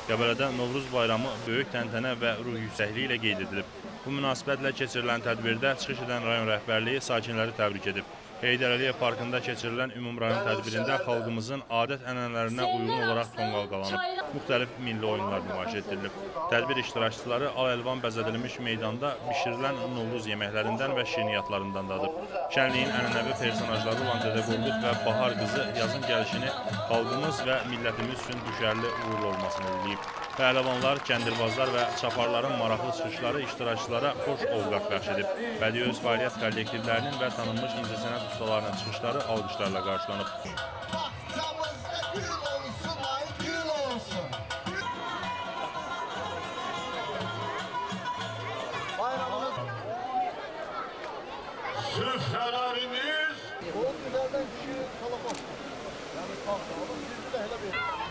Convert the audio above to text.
Qəbələdə Novruz bayramı böyük təntənə və ruh yüksəkliyi ilə qeyd edilib. Bu münasibətlə keçirilən tədbirdə çıxış edən rayon rəhbərliyi sakinləri təbrik edib. Heydər Əliyev parkında keçirilən ümumrayon tədbirində xalqımızın adət-ənənələrinə uyğun olaraq tonqal qalanıb. Müxtəlif milli oyunlar nümayiş etdirilib. Tədbir iştirakçıları al-əlvan bəzədilmiş meydanda bişirilən Novruz yeməklərindən və şirniyyatlarından dadıb. Şənliyin ənənəvi personajları olan Dədə Qorqud və Bahar qızı yazın gəlişini xalqımız və millətimiz üçün düşərli uğurlu olmasını diləyib. Pəhləvanlar, kəndirbazlar və çaparların maraqlı çıxışları iştirakçılara xoş ovqat bəxş edib. Bədii öz fəaliyyət kollektivlərinin və tanınmış incəsənət ustalarının çıxışları alqışlarla qarşılanıb. Süfrelerimiz o gülerden kişi kalamaz. Yani kalktı ama biz de hele bir...